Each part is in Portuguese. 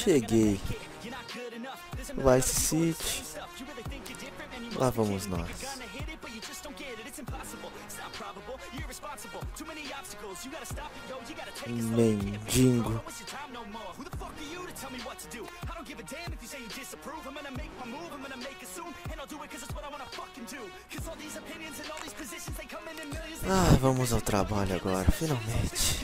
cheguei. Vice City. Lá vamos nós. Mendigo. Ah, vamos ao trabalho agora, finalmente.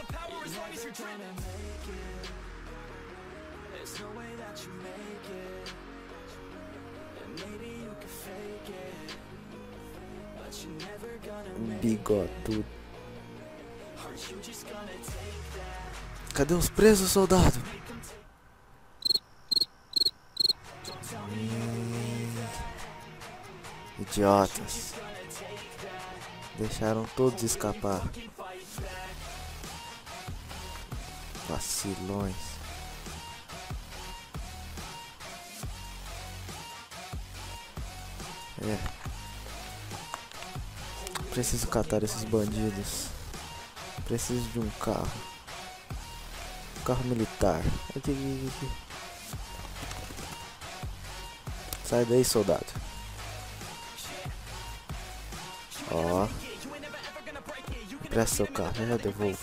Bigotudo. Cadê os presos, soldado? Idiotas. Deixaram todos escapar. Vacilões. Preciso catar esses bandidos. Preciso de um carro. Um carro militar. Aqui. Sai daí, soldado. Ó. Presta seu carro, eu já devolvo.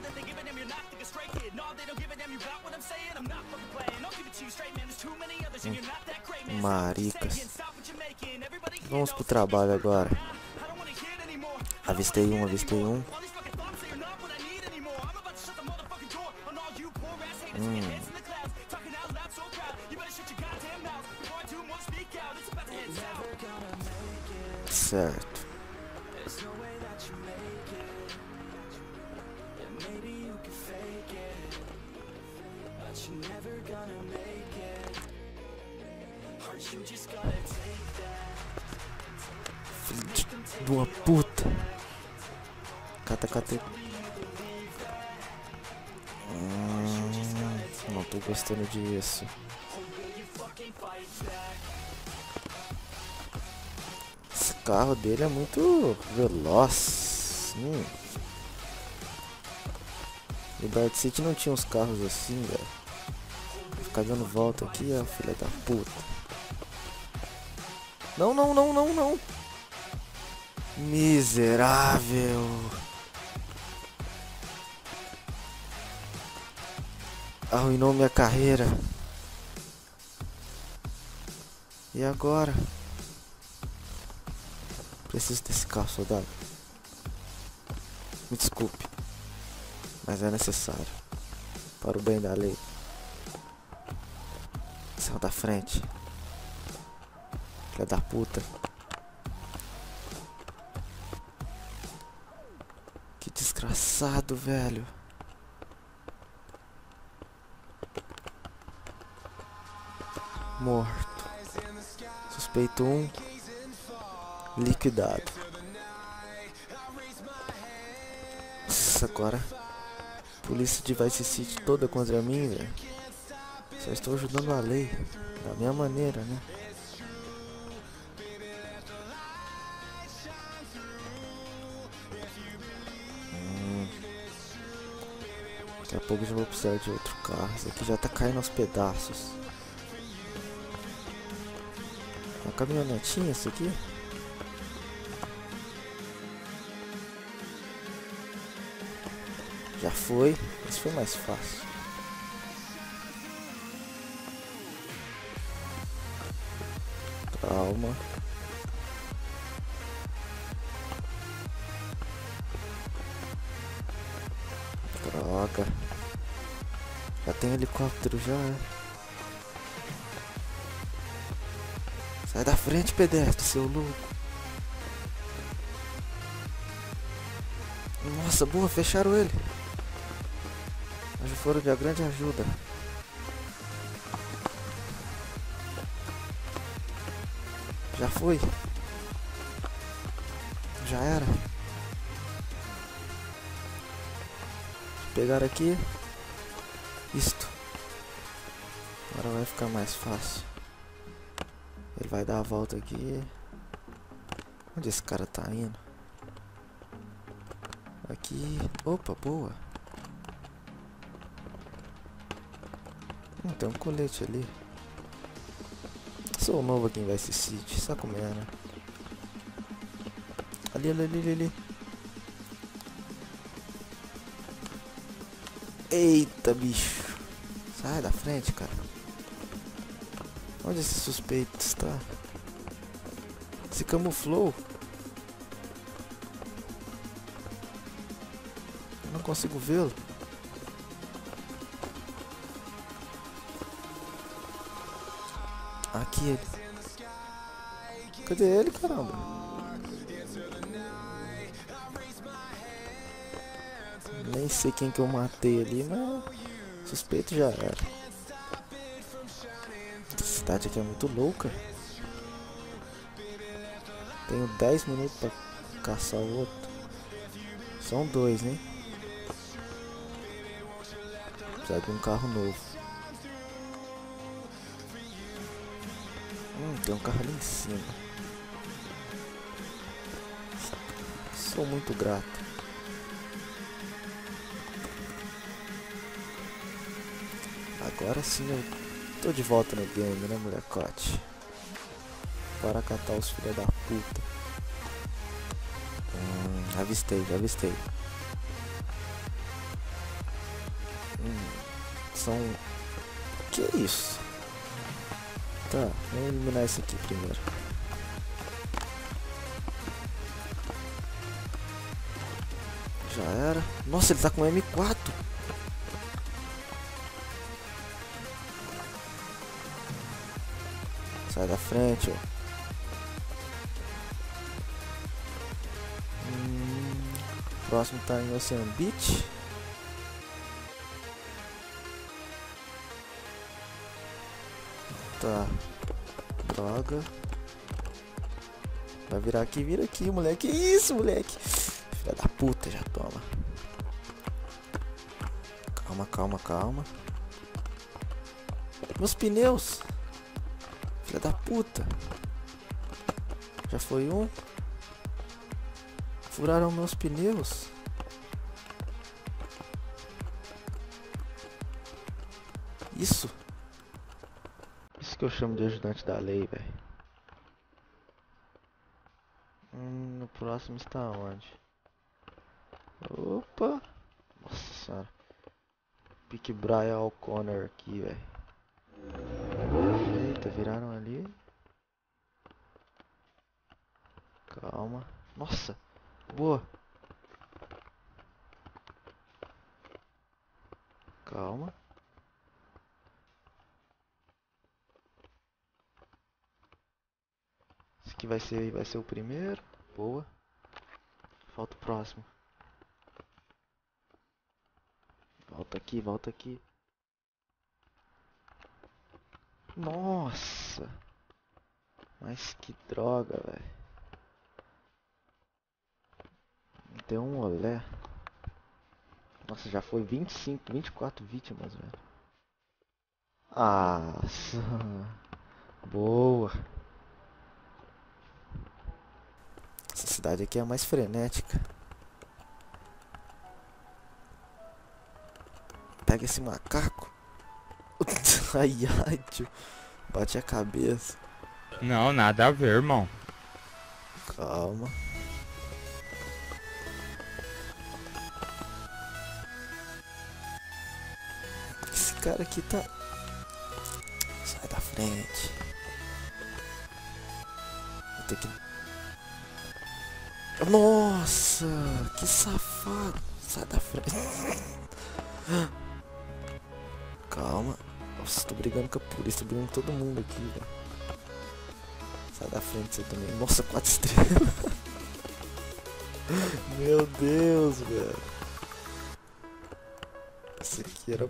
Maricas. Vamos pro trabalho agora. Avistei um. Certo. Filho de uma puta. Cata. Não tô gostando disso. Esse carro dele é muito veloz. Liberty City não tinha uns carros assim, velho. Vou ficar dando volta aqui, ó, filha da puta. Não. Miserável. Arruinou minha carreira. E agora? Preciso desse carro, soldado. Me desculpe, mas é necessário. Para o bem da lei. Saiu da frente. Filha da puta. Que desgraçado, velho. Morto. Suspeito 1. Liquidado. Nossa, agora polícia de Vice City toda contra mim, velho. Só estou ajudando a lei da minha maneira, né? Daqui a pouco eu já vou precisar de outro carro. Esse aqui já tá caindo aos pedaços. Uma caminhonetinha esse aqui. Já foi. Esse foi mais fácil. Calma. Droga. Já tem helicóptero já, é? Sai da frente, pedestre, seu louco. Nossa, boa, fecharam ele. Mas foram de grande ajuda. Já foi. Já era. Pegar aqui. Isto. Agora vai ficar mais fácil. Ele vai dar a volta aqui. Onde esse cara tá indo? Aqui. Opa, boa. Tem um colete ali. Sou novo aqui em Vice City, sabe como é, né? Ali. Eita, bicho. Sai da frente, cara. Onde esse suspeito está? Se camuflou. Eu não consigo vê-lo. Aqui ele. Cadê ele, caramba? Nem sei quem que eu matei ali, mas suspeito já era. Essa cidade aqui é muito louca. Tenho 10 minutos pra caçar o outro. São 2, né? Precisa de um carro novo. Tem um carro ali em cima. Sou muito grato. Agora sim eu tô de volta no game, né, molecote? Bora catar os filhos da puta. Já avistei. São... Que é isso? Tá, vamos eliminar esse aqui primeiro. Já era. Nossa, ele tá com M4. Sai da frente, ó. Próximo tá em Ocean Beach. Tá. Droga. Vai virar aqui, vira aqui, moleque. Que isso, moleque? Filha da puta, já toma. Calma. Meus pneus. Filha da puta. Já foi um. Furaram meus pneus. Isso que eu chamo de ajudante da lei, velho. No próximo está onde? Opa! Nossa senhora. Pique Brian O'Connor aqui, velho. Eita, viraram ali. Calma. Nossa! Boa! Calma. Esse aqui vai ser o primeiro. Boa. Falta o próximo. Volta aqui. Nossa! Mas que droga, velho. Deu um olé. Nossa, já foi 25, 24 vítimas, velho. Nossa. Boa. Essa cidade aqui é mais frenética. Pega esse macaco. Ai, tio. Bate a cabeça. Não, nada a ver, irmão. Calma. Esse cara aqui tá... Sai da frente. Vou ter que... Nossa, que safado. Sai da frente. Calma. Nossa, tô brigando com a polícia, tô brigando com todo mundo aqui, velho. Sai da frente você também. Nossa, 4 estrelas. Meu Deus, velho. Esse aqui era...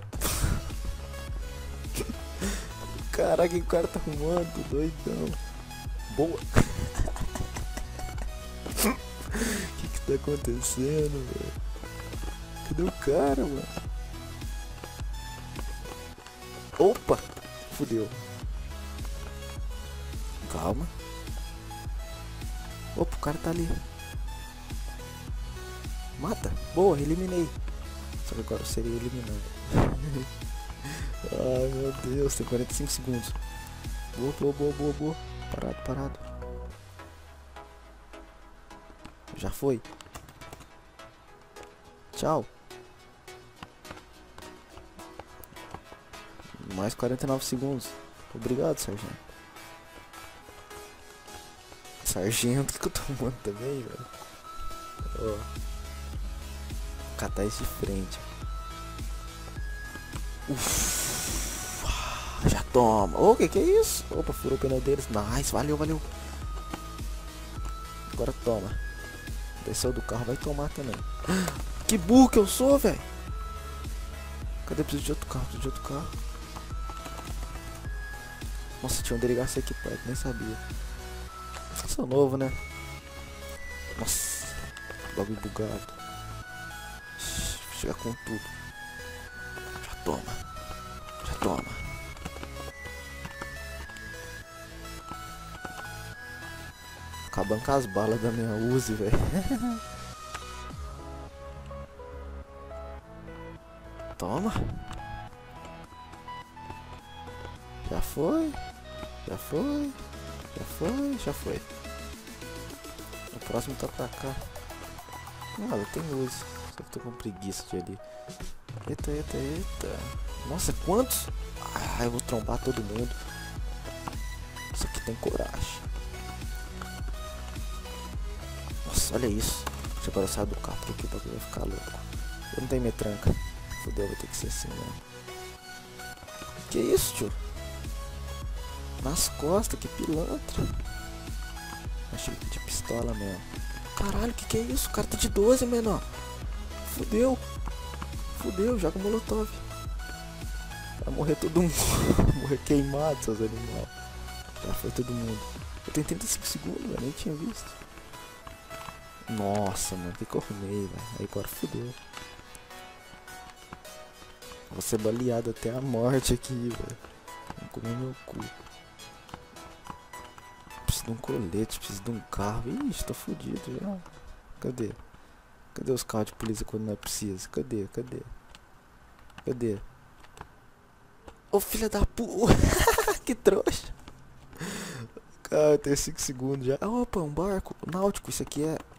Caraca, que o cara tá arrumando, doidão. Boa. O que tá acontecendo, velho? Cadê o cara, mano? Opa! Fudeu. Calma. Opa, o cara tá ali. Mata. Boa, eliminei. Só que agora eu seria eliminado. Ai, meu Deus, tem 45 segundos. Boa, boa, boa, boa, boa. Parado, parado. Já foi. Tchau. Mais 49 segundos. Obrigado, sargento. Sargento, que eu tô tomando também, velho. Ó. Catar isso de frente. Uff. Já toma. Ô, que é isso? Opa, furou o pneu deles. Nice, valeu, valeu. Agora toma. Desceu do carro, vai tomar também. Que burro que eu sou, velho. Cadê? Preciso de outro carro, preciso de outro carro. Nossa, tinha um delegacia aqui perto, nem sabia. Sou novo, né? Nossa, bagulho bugado. Chega com tudo. Já toma. Já toma. Acabando com as balas da minha Uzi, velho. Toma. Já foi. Já foi. Já foi. Já foi. O próximo tá pra cá. Ah, eu tenho Uzi. Só que tô com preguiça de ali. Eita, eita, eita. Nossa, quantos? Ah, eu vou trombar todo mundo. Isso aqui tem coragem. Nossa, olha isso. Deixa eu agora sair do carro, porque o bagulho vai ficar louco. Eu não tenho metranca. Fudeu, vai ter que ser assim mesmo. Que isso, tio? Nas costas, que pilantra. Achei de pistola mesmo. Caralho, que é isso? O cara tá de 12, menor. Fudeu. Fudeu, joga molotov. Vai morrer todo mundo. Morrer queimado, seus animais. Já foi todo mundo. Eu tenho 35 segundos, velho. Nem tinha visto. Nossa, mano. Que cornei, velho. Aí agora fudeu. Vou ser baleado até a morte aqui, velho. Vou comer meu cu. Preciso de um colete, preciso de um carro. Ixi, tô fudido já. Cadê? Cadê os carros de polícia quando não é preciso? Cadê? Cadê? Cadê? Ô, filha da puta! Que trouxa! Cara, tem 5 segundos já. Ah, opa, um barco náutico. Isso aqui é